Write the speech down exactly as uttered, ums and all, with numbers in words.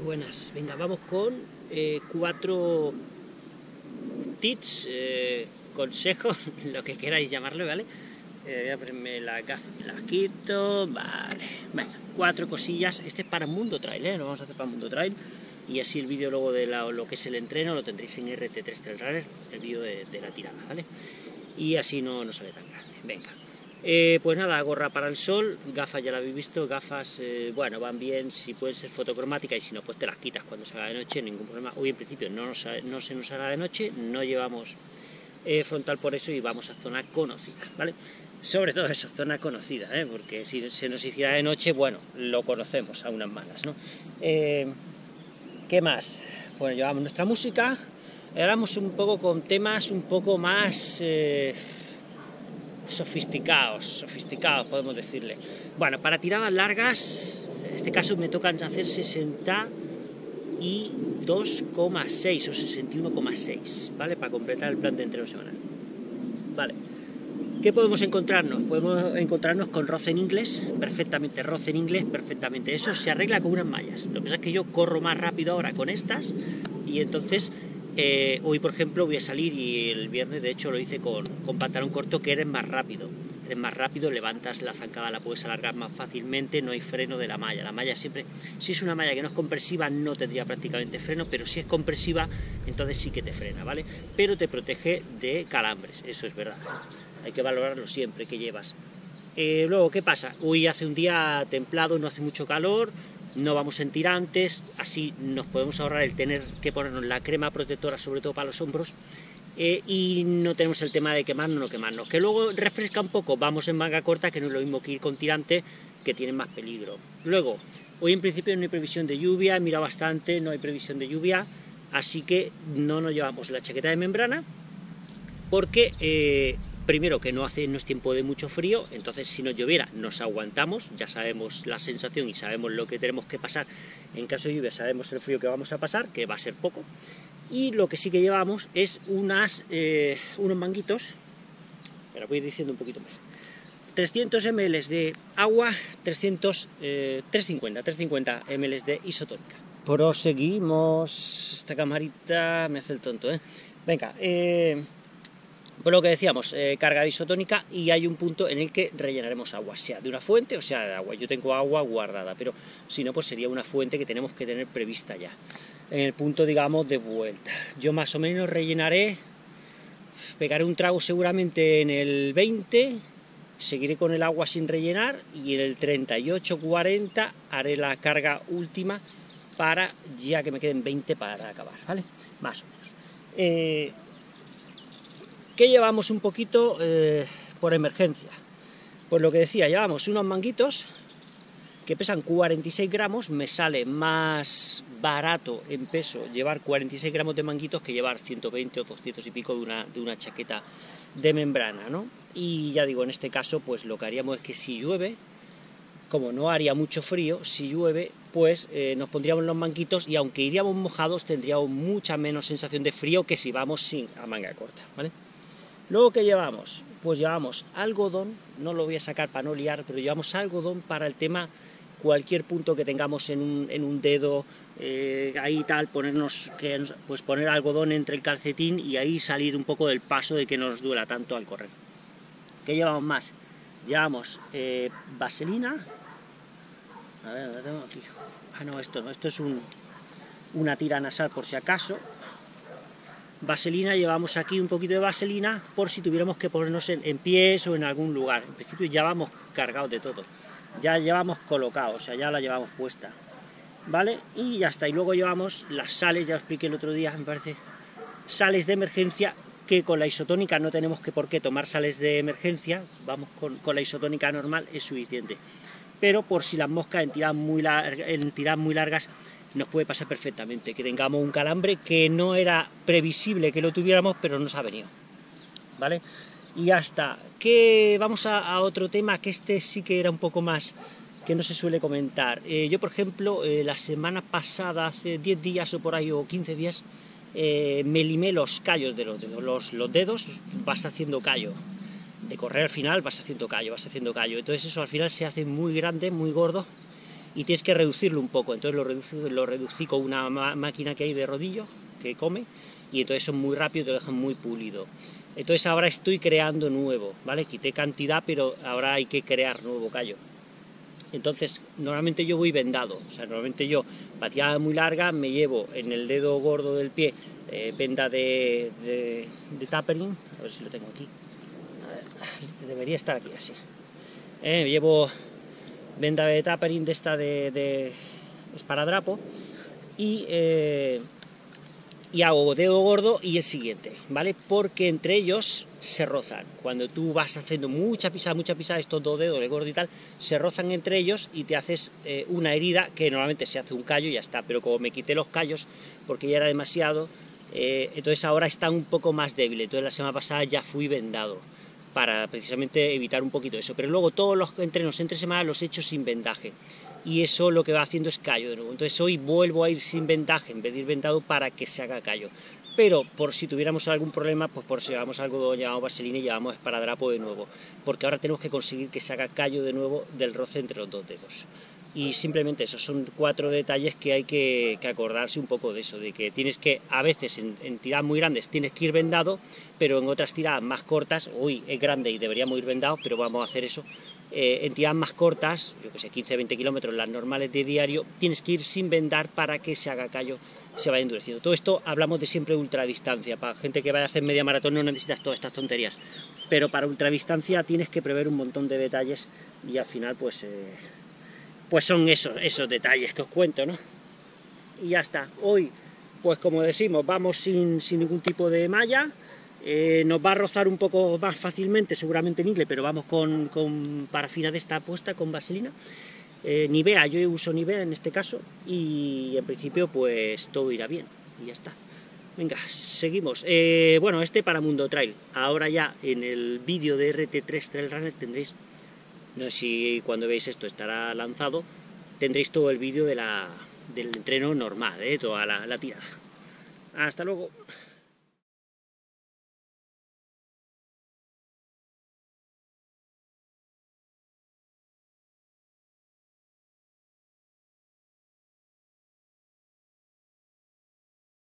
buenas. Venga, vamos con eh, cuatro tips, eh, consejos, lo que queráis llamarlo, ¿vale? Eh, voy a ponerme las gafas, las quito, vale. Venga, cuatro cosillas. Este es para Mundo Trail, ¿eh? Lo vamos a hacer para Mundo Trail. Y así el vídeo luego de la, lo que es el entreno lo tendréis en R T tres Trail Runner, el vídeo de, de la tirada, ¿vale? Y así no, no sale tan grande. Venga. Eh, pues nada, gorra para el sol, gafas ya la habéis visto, gafas, eh, bueno, van bien si pueden ser fotocromáticas y si no, pues te las quitas cuando se haga de noche, ningún problema. Hoy en principio no, nos, no se nos hará de noche, no llevamos eh, frontal por eso y vamos a zona conocida, ¿vale? Sobre todo eso, zona conocida, ¿eh? Porque si se nos hiciera de noche, bueno, lo conocemos a unas malas, ¿no? Eh, ¿Qué más? Bueno, llevamos nuestra música, hablamos un poco con temas un poco más... Eh, sofisticados, sofisticados podemos decirle. Bueno, para tiradas largas, en este caso me tocan hacer sesenta y dos coma seis o sesenta y uno coma seis, ¿vale? Para completar el plan de entreno semanal. Vale. ¿Qué podemos encontrarnos? Podemos encontrarnos con roce en inglés, perfectamente, roce en inglés, perfectamente. Eso se arregla con unas mallas. Lo que pasa es que yo corro más rápido ahora con estas y entonces... Eh, hoy, por ejemplo, voy a salir y el viernes, de hecho, lo hice con, con pantalón corto, que eres más rápido. Eres más rápido, levantas la zancada, la puedes alargar más fácilmente, no hay freno de la malla. La malla siempre, si es una malla que no es compresiva, no tendría prácticamente freno, pero si es compresiva, entonces sí que te frena, ¿vale? Pero te protege de calambres, eso es verdad. Hay que valorarlo siempre que llevas. Eh, luego, ¿qué pasa? Hoy hace un día templado, no hace mucho calor, no vamos en tirantes, así nos podemos ahorrar el tener que ponernos la crema protectora, sobre todo para los hombros, eh, y no tenemos el tema de quemarnos o no quemarnos. Que luego refresca un poco, vamos en manga corta, que no es lo mismo que ir con tirante, que tienen más peligro. Luego, hoy en principio no hay previsión de lluvia, he mirado bastante, no hay previsión de lluvia, así que no nos llevamos la chaqueta de membrana, porque... Eh, Primero, que no hace, no es tiempo de mucho frío, entonces si nos lloviera nos aguantamos, ya sabemos la sensación y sabemos lo que tenemos que pasar. En caso de lluvia sabemos el frío que vamos a pasar, que va a ser poco. Y lo que sí que llevamos es unas, eh, unos manguitos, pero voy diciendo un poquito más. trescientos mililitros de agua, trescientos, eh, trescientos cincuenta mililitros de isotónica. Proseguimos, esta camarita me hace el tonto, ¿eh? Venga, eh... Por lo que decíamos, eh, carga de isotónica y hay un punto en el que rellenaremos agua, sea de una fuente o sea de agua. Yo tengo agua guardada, pero si no, pues sería una fuente que tenemos que tener prevista ya, en el punto, digamos, de vuelta. Yo más o menos rellenaré, pegaré un trago seguramente en el veinte, seguiré con el agua sin rellenar y en el treinta y ocho cuarenta haré la carga última para ya que me queden veinte para acabar, ¿vale? Más o menos. Eh, ¿Qué llevamos un poquito eh, por emergencia? Pues lo que decía, llevamos unos manguitos que pesan cuarenta y seis gramos, me sale más barato en peso llevar cuarenta y seis gramos de manguitos que llevar ciento veinte o doscientos y pico de una, de una chaqueta de membrana, ¿no? Y ya digo, en este caso, pues lo que haríamos es que si llueve, como no haría mucho frío, si llueve, pues eh, nos pondríamos los manguitos y aunque iríamos mojados, tendríamos mucha menos sensación de frío que si vamos sin a manga corta, ¿vale? Luego, ¿qué llevamos? Pues llevamos algodón, no lo voy a sacar para no liar, pero llevamos algodón para el tema, cualquier punto que tengamos en un, en un dedo, eh, ahí tal, ponernos, que, pues poner algodón entre el calcetín y ahí salir un poco del paso de que no nos duela tanto al correr. ¿Qué llevamos más? Llevamos eh, vaselina, a ver, ¿dónde tengo aquí? Ah, no, esto no, esto es un, una tira nasal por si acaso. Vaselina, llevamos aquí un poquito de vaselina por si tuviéramos que ponernos en, en pies o en algún lugar. En principio ya vamos cargados de todo, ya llevamos colocado, o sea, ya la llevamos puesta, ¿vale? Y ya está, y luego llevamos las sales, ya os expliqué el otro día, me parece, sales de emergencia, que con la isotónica no tenemos que por qué tomar sales de emergencia, vamos con, con la isotónica normal, es suficiente. Pero por si las moscas en tiradas muy, larga, en tiradas muy largas nos puede pasar perfectamente, que tengamos un calambre que no era previsible que lo tuviéramos, pero nos ha venido, ¿vale? Y ya está. Que vamos a, a otro tema, que este sí que era un poco más, que no se suele comentar. Eh, yo, por ejemplo, eh, la semana pasada, hace diez días o por ahí, o quince días, eh, me limé los callos de los dedos. Los, los dedos vas haciendo callo. De correr al final vas haciendo callo, vas haciendo callo. Entonces eso al final se hace muy grande, muy gordo, y tienes que reducirlo un poco. Entonces lo, reducí, lo reducí con una máquina que hay de rodillo que come, y entonces son muy rápido y te lo dejan muy pulido. Entonces ahora estoy creando nuevo, ¿vale? Quité cantidad, pero ahora hay que crear nuevo callo. Entonces, normalmente yo voy vendado, o sea, normalmente yo, pateada muy larga, me llevo en el dedo gordo del pie eh, venda de, de, de tapering, a ver si lo tengo aquí, a ver, este debería estar aquí así, eh, llevo venda de tapering de esta de, de esparadrapo, y, eh, y hago dedo gordo y el siguiente, ¿vale? Porque entre ellos se rozan. Cuando tú vas haciendo mucha pisada, mucha pisada, estos dos dedos, el gordo y tal, se rozan entre ellos y te haces eh, una herida que normalmente se hace un callo y ya está. Pero como me quité los callos porque ya era demasiado, eh, entonces ahora están un poco más débiles. Entonces la semana pasada ya fui vendado para precisamente evitar un poquito eso. Pero luego todos los entrenos entre semana los he hecho sin vendaje. Y eso lo que va haciendo es callo de nuevo. Entonces hoy vuelvo a ir sin vendaje en vez de ir vendado para que se haga callo. Pero por si tuviéramos algún problema, pues por si llevamos algo, llevamos vaselina y llevamos esparadrapo de nuevo. Porque ahora tenemos que conseguir que se haga callo de nuevo del roce entre los dos dedos. Y simplemente esos son cuatro detalles que hay que, que acordarse un poco de eso, de que tienes que, a veces en, en tiradas muy grandes tienes que ir vendado, pero en otras tiradas más cortas, hoy es grande y deberíamos ir vendados, pero vamos a hacer eso, eh, en tiradas más cortas, yo que sé, quince a veinte kilómetros, las normales de diario, tienes que ir sin vendar para que se haga callo, se vaya endureciendo. Todo esto hablamos de siempre de ultradistancia, para gente que vaya a hacer media maratón no necesitas todas estas tonterías, pero para ultradistancia tienes que prever un montón de detalles y al final pues... Eh, pues son esos, esos detalles que os cuento, ¿no? Y ya está. Hoy, pues como decimos, vamos sin, sin ningún tipo de malla, eh, nos va a rozar un poco más fácilmente, seguramente Nigle, pero vamos con, con parafina de esta puesta, con vaselina. Eh, Nivea, yo uso Nivea en este caso, y en principio pues todo irá bien, y ya está. Venga, seguimos. Eh, bueno, este para Mundo Trail. Ahora ya en el vídeo de R T tres Trail Runner tendréis, no sé si cuando veis esto estará lanzado, tendréis todo el vídeo de la, del entreno normal, ¿eh? Toda la, la tirada. Hasta luego.